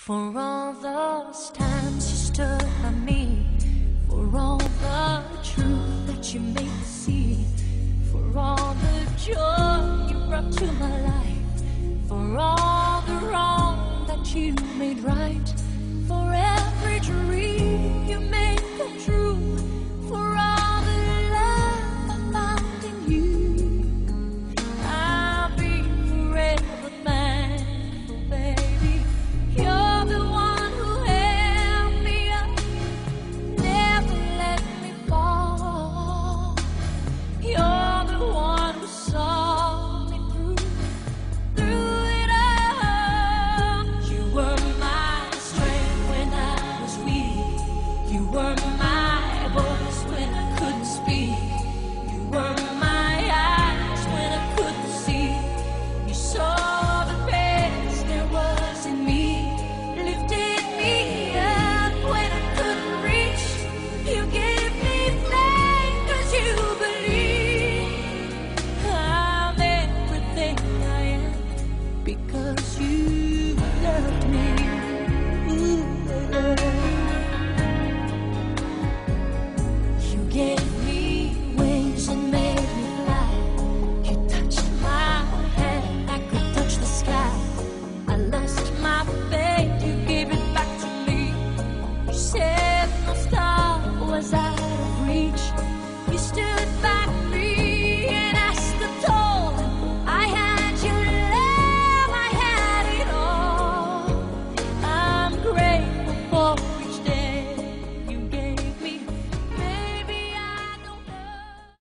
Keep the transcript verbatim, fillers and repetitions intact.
For all those times you stood by me, for all the truth that you made me see, for all the joy you brought to my life, for all the wrong that you made right, for every dream you made come true, for all the love I found in you, I'll be forever thankful, baby. You're the one who held me up, never let me fall. You're the one who saw me through, through it all. You were my strength when I was weak. You were my voice when I couldn't speak. You were my eyes when I couldn't see. You saw the best there was in me, lifted me up when I couldn't reach. You gave me faith 'cause you believe I'm everything I am because